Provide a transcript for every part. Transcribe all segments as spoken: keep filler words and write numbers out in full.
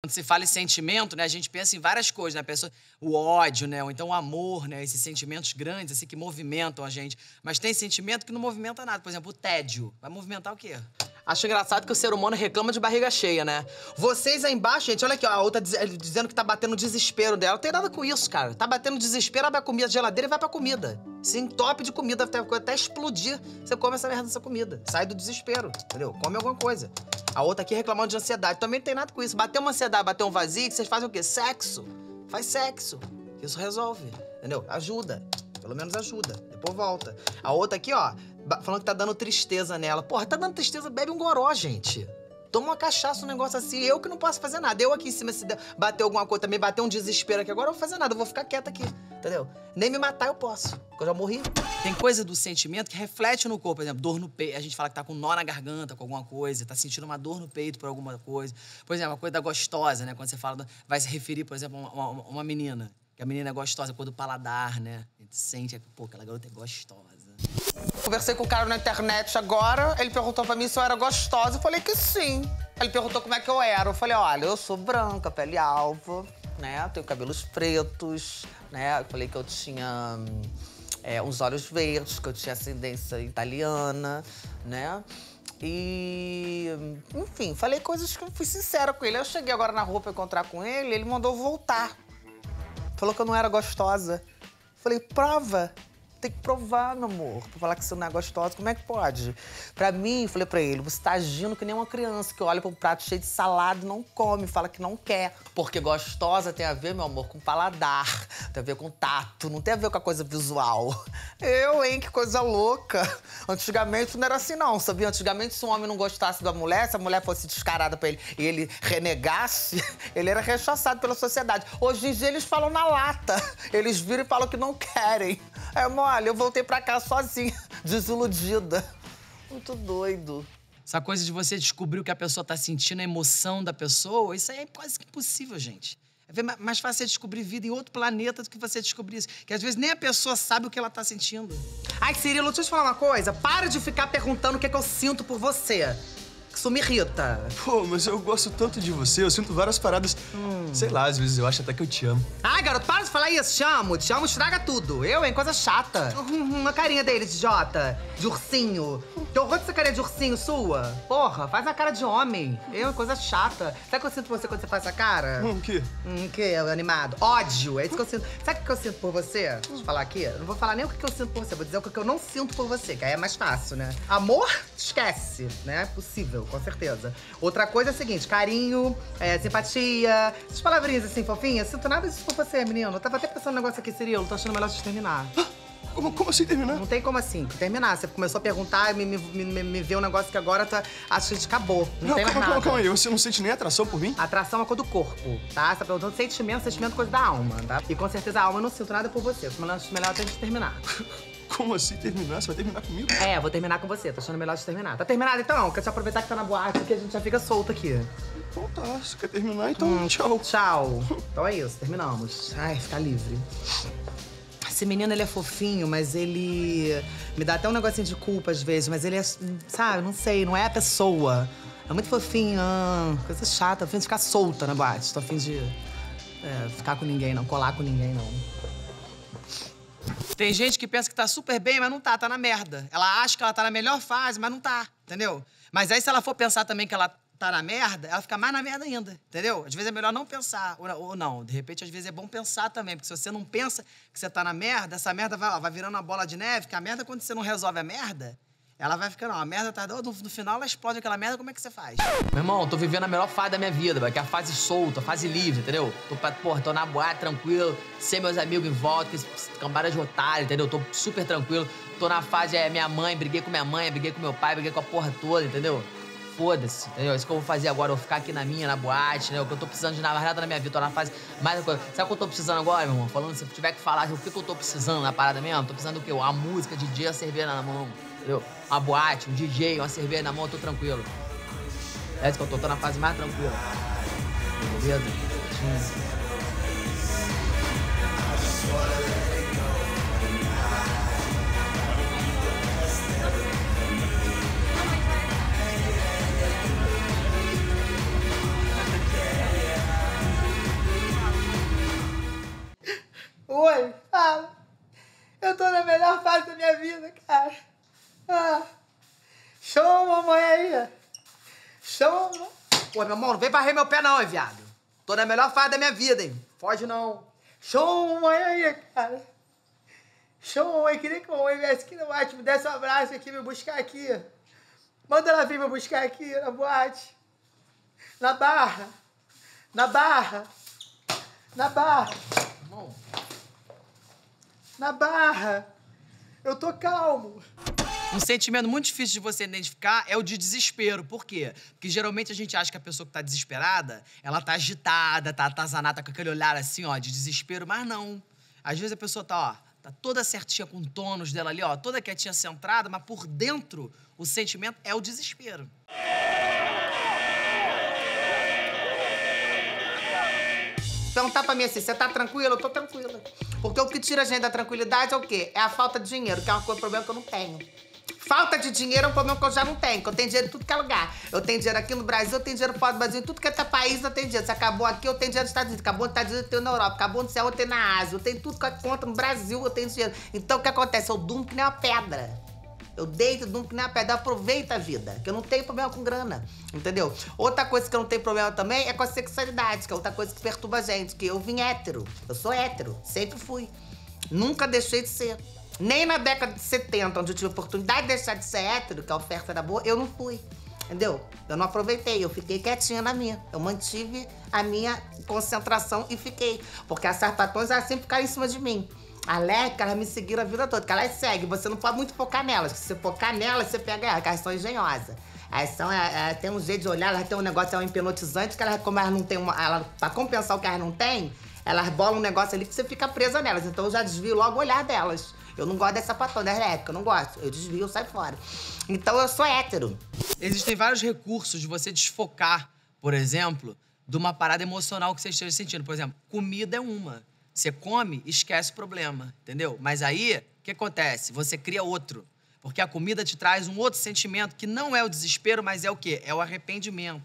Quando se fala em sentimento, né, a gente pensa em várias coisas, né? A pessoa, o ódio, né? Ou então o amor, né? Esses sentimentos grandes, assim, que movimentam a gente. Mas tem sentimento que não movimenta nada. Por exemplo, o tédio. Vai movimentar o quê? Acho engraçado que o ser humano reclama de barriga cheia, né? Vocês aí embaixo, gente, olha aqui, ó, a outra diz, dizendo que tá batendo desespero dela. Não tem nada com isso, cara. Tá batendo desespero, abre a comida da geladeira e vai pra comida. Se entope de comida, até, até explodir, você come essa merda dessa comida. Sai do desespero, entendeu? Come alguma coisa. A outra aqui reclamando de ansiedade. Também não tem nada com isso. Bater uma ansiedade, bater um vazio, que vocês fazem o quê? Sexo. Faz sexo. Isso resolve, entendeu? Ajuda. Pelo menos ajuda. Depois volta. A outra aqui, ó, falando que tá dando tristeza nela. Porra, tá dando tristeza, bebe um goró, gente. Toma uma cachaça, um negócio assim. Eu que não posso fazer nada. Eu aqui em cima, se bater alguma coisa, também bater um desespero aqui agora, eu não vou fazer nada. Eu vou ficar quieta aqui, entendeu? Nem me matar eu posso, porque eu já morri. Tem coisa do sentimento que reflete no corpo. Por exemplo, dor no peito. A gente fala que tá com nó na garganta, com alguma coisa. Tá sentindo uma dor no peito por alguma coisa. Por exemplo, uma coisa da gostosa, né? Quando você fala, vai se referir, por exemplo, a uma, uma menina. Que a menina é gostosa, coisa do paladar, né? A gente sente, pô, aquela garota é gostosa. Conversei com o cara na internet agora, ele perguntou pra mim se eu era gostosa, eu falei que sim. Ele perguntou como é que eu era, eu falei, olha, eu sou branca, pele alva, né, tenho cabelos pretos, né, eu falei que eu tinha é, uns olhos verdes, que eu tinha ascendência italiana, né, e, enfim, falei coisas que eu fui sincera com ele. Eu cheguei agora na rua pra encontrar com ele, ele mandou voltar. Falou que eu não era gostosa. Falei, prova. Tem que provar, meu amor, pra falar que você não é gostosa. Como é que pode? Pra mim, falei pra ele, você tá agindo que nem uma criança que olha pra um prato cheio de salada e não come, fala que não quer. Porque gostosa tem a ver, meu amor, com paladar, tem a ver com tato, não tem a ver com a coisa visual. Eu, hein, que coisa louca. Antigamente não era assim, não, sabia? Antigamente, se um homem não gostasse da mulher, se a mulher fosse descarada pra ele e ele renegasse, ele era rechaçado pela sociedade. Hoje em dia, eles falam na lata. Eles viram e falam que não querem. É, olha, eu voltei pra cá sozinha, desiludida. Muito doido. Essa coisa de você descobrir o que a pessoa tá sentindo, a emoção da pessoa, isso aí é quase que impossível, gente. É mais fácil você descobrir vida em outro planeta do que você descobrir isso. Que às vezes nem a pessoa sabe o que ela tá sentindo. Ai, Cirilo, deixa eu te falar uma coisa. Para de ficar perguntando o que é que eu sinto por você. Isso me irrita. Pô, mas eu gosto tanto de você, eu sinto várias paradas. Hum. Sei lá, às vezes eu acho até que eu te amo. Ai, garoto, para de falar isso. Te amo, te amo, estraga tudo. Eu, hein, coisa chata. Uma carinha dele, de idiota, de ursinho. Que horror dessa carinha de ursinho sua. Porra, faz a cara de homem. Eu, coisa chata. Sabe o que eu sinto por você quando você faz essa cara? Hum, o quê? Hum, o quê, animado? Ódio, é isso que eu sinto. Sabe o que eu sinto por você? Deixa eu falar aqui. Eu não vou falar nem o que eu sinto por você, vou dizer o que eu não sinto por você, que aí é mais fácil, né? Amor, esquece, né? É possível, com certeza. Outra coisa é a seguinte, carinho, é, simpatia, essas palavrinhas assim, fofinhas. Sinto nada disso por você, menino. Eu tava até pensando um negócio aqui, Cirilo, tô achando melhor de terminar. Como, como assim terminar? Não tem como assim, terminar. Você começou a perguntar e me, me, me, me vê um negócio que agora tá, acho que acabou. Não, não tem calma, mais nada. calma, calma aí. Você não sente nem atração por mim? Atração é coisa do corpo, tá? Você tá perguntando sentimento, sentimento é coisa da alma, tá? E com certeza a alma eu não sinto nada por você. Acho melhor, acho melhor até de terminar. Como assim terminar? Você vai terminar comigo? É, vou terminar com você. Tô achando melhor de terminar. Tá terminado então? Quer te aproveitar que tá na boate, porque a gente já fica solto aqui. Então tá, você quer terminar, então Hum, tchau. Tchau. Então é isso, terminamos. Ai, ficar livre. Esse menino, ele é fofinho, mas ele me dá até um negocinho de culpa às vezes, mas ele é, sabe, não sei, não é a pessoa. É muito fofinho, ah, coisa chata, tô a fim de ficar solta na boate. Tô a fim de é, ficar com ninguém, não, colar com ninguém, não. Tem gente que pensa que tá super bem, mas não tá, tá na merda. Ela acha que ela tá na melhor fase, mas não tá, entendeu? Mas aí se ela for pensar também que ela tá na merda, ela fica mais na merda ainda, entendeu? Às vezes é melhor não pensar, ou, ou não. De repente, às vezes é bom pensar também, porque se você não pensa que você tá na merda, essa merda vai, ó, vai virando uma bola de neve, que a merda, quando você não resolve a merda, ela vai ficando, ó, a merda tá... No, no final, ela explode aquela merda, como é que você faz? Meu irmão, tô vivendo a melhor fase da minha vida, que é a fase solta, a fase livre, entendeu? Tô, porra, tô na boate, tranquilo, sem meus amigos em volta, cambada de otário, entendeu? Tô super tranquilo. Tô na fase, é minha mãe, briguei com minha mãe, briguei com meu pai, briguei com a porra toda, entendeu? Foda-se, entendeu? Isso que eu vou fazer agora, eu vou ficar aqui na minha, na boate, entendeu? O que eu tô precisando de nada na minha vida, tô na fase mais... Sabe o que eu tô precisando agora, meu irmão? Falando, se eu tiver que falar o que, que eu tô precisando na parada mesmo, tô precisando do quê? A música, D J, a cerveja na mão, entendeu? Uma boate, um D J, uma cerveja na mão, eu tô tranquilo. É isso que eu tô, tô na fase mais tranquila. Beleza? Hum. Oi, fala. Eu tô na melhor fase da minha vida, cara. Ah. Chama a mamãe aí. Chama. Pô, meu irmão, não vem varrer meu pé não, hein, viado. Tô na melhor fase da minha vida, hein. Foge não. Chama a mamãe aí, cara. Chama a mamãe. Queria que a mamãe viesse aqui na boate, me desse um abraço aqui, me buscar aqui. Manda ela vir me buscar aqui na boate. Na Barra. Na Barra. Na Barra. Irmão. Na Barra. Eu tô calmo. Um sentimento muito difícil de você identificar é o de desespero. Por quê? Porque geralmente a gente acha que a pessoa que tá desesperada, ela tá agitada, tá atazanada, com aquele olhar assim, ó, de desespero, mas não. Às vezes a pessoa tá, ó, tá toda certinha com o tônus dela ali, ó, toda quietinha, centrada, mas por dentro o sentimento é o desespero. Perguntar pra mim assim, você tá tranquila? Eu tô tranquila. Porque o que tira a gente da tranquilidade é o quê? É a falta de dinheiro, que é uma coisa, um problema que eu não tenho. Falta de dinheiro é um problema que eu já não tenho, que eu tenho dinheiro em tudo que é lugar. Eu tenho dinheiro aqui no Brasil, eu tenho dinheiro fora do Brasil, em tudo que é país eu tenho dinheiro. Se acabou aqui, eu tenho dinheiro nos Estados Unidos. Acabou nos Estados Unidos, eu tenho na Europa. Acabou no céu, eu tenho na Ásia. Eu tenho tudo que é conta no Brasil, eu tenho dinheiro. Então o que acontece? Eu durmo que nem uma pedra. Eu deito, durmo que nem uma pedra. Eu aproveito a vida, que eu não tenho problema com grana, entendeu? Outra coisa que eu não tenho problema também é com a sexualidade, que é outra coisa que perturba a gente, que eu vim hétero. Eu sou hétero, sempre fui. Nunca deixei de ser. Nem na década de setenta, onde eu tive a oportunidade de deixar de ser hétero, que a oferta era boa, eu não fui, entendeu? Eu não aproveitei, eu fiquei quietinha na minha. Eu mantive a minha concentração e fiquei. Porque as sapatões, elas sempre ficaram em cima de mim. A Leca, elas me seguiram a vida toda, que elas seguem. Você não pode muito focar nelas, porque se você focar nelas, você pega elas, porque elas são engenhosas. Elas são, elas têm um jeito de olhar, elas têm um negócio, é um hipnotizante, que elas, como elas não têm uma... Ela, pra compensar o que elas não têm, elas bolam um negócio ali que você fica presa nelas. Então eu já desvio logo o olhar delas. Eu não gosto dessa sapatão, das Leca, eu não gosto. Eu desvio, eu saio fora. Então eu sou hétero. Existem vários recursos de você desfocar, por exemplo, de uma parada emocional que você esteja sentindo. Por exemplo, comida é uma. Você come, esquece o problema, entendeu? Mas aí, o que acontece? Você cria outro. Porque a comida te traz um outro sentimento que não é o desespero, mas é o quê? É o arrependimento.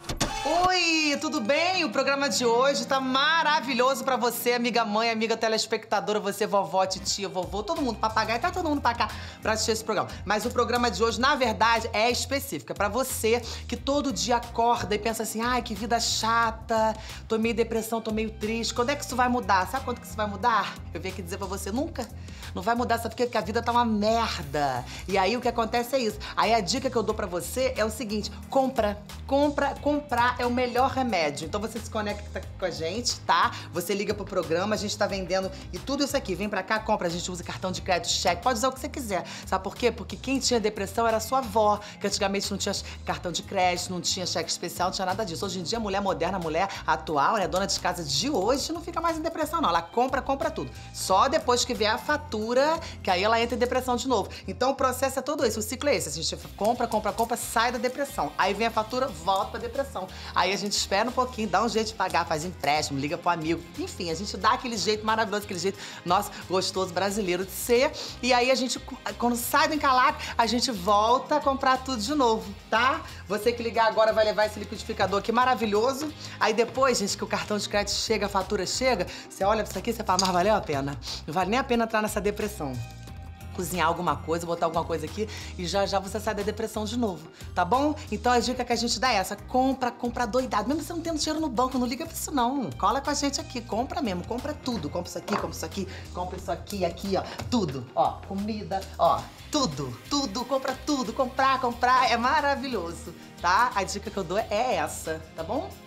Oi, tudo bem? O programa de hoje tá maravilhoso pra você, amiga mãe, amiga telespectadora, você, vovó, titia, vovô, todo mundo, papagaio, tá todo mundo pra cá pra assistir esse programa. Mas o programa de hoje, na verdade, é específico. É pra você que todo dia acorda e pensa assim, ai, que vida chata, tô meio depressão, tô meio triste, quando é que isso vai mudar? Sabe quando que isso vai mudar? Eu vim aqui dizer pra você, nunca. Não vai mudar, sabe por quê? Porque a vida tá uma merda. E aí o que acontece é isso. Aí a dica que eu dou pra você é o seguinte, compra, compra, comprar é o melhor remédio. Então você se conecta com a gente, tá? Você liga pro programa, a gente tá vendendo e tudo isso aqui. Vem pra cá, compra, a gente usa cartão de crédito, cheque, pode usar o que você quiser. Sabe por quê? Porque quem tinha depressão era a sua avó, que antigamente não tinha cartão de crédito, não tinha cheque especial, não tinha nada disso. Hoje em dia, a mulher moderna, a mulher atual, né, dona de casa de hoje, não fica mais em depressão, não. Ela compra, compra tudo. Só depois que vier a fatura, que aí ela entra em depressão de novo. Então o processo é todo isso, o ciclo é esse. A gente compra, compra, compra, sai da depressão. Aí vem a fatura, volta pra depressão. Aí a gente espera um pouquinho, dá um jeito de pagar, faz empréstimo, liga pro amigo. Enfim, a gente dá aquele jeito maravilhoso, aquele jeito nosso gostoso brasileiro de ser. E aí a gente, quando sai do encalado, a gente volta a comprar tudo de novo, tá? Você que ligar agora vai levar esse liquidificador aqui maravilhoso. Aí depois, gente, que o cartão de crédito chega, a fatura chega, você olha pra isso aqui e você fala, mas valeu a pena. Não vale nem a pena entrar nessa depressão. Cozinhar alguma coisa, botar alguma coisa aqui e já já você sai da depressão de novo, tá bom? Então a dica que a gente dá é essa, compra, compra doidado. Mesmo você não tendo dinheiro no banco, não liga pra isso não. Cola com a gente aqui, compra mesmo, compra tudo. Compra isso aqui, compra isso aqui, compra isso aqui, aqui, ó, tudo. Ó, comida, ó, tudo, tudo, compra tudo. Comprar, comprar, é maravilhoso, tá? A dica que eu dou é essa, tá bom?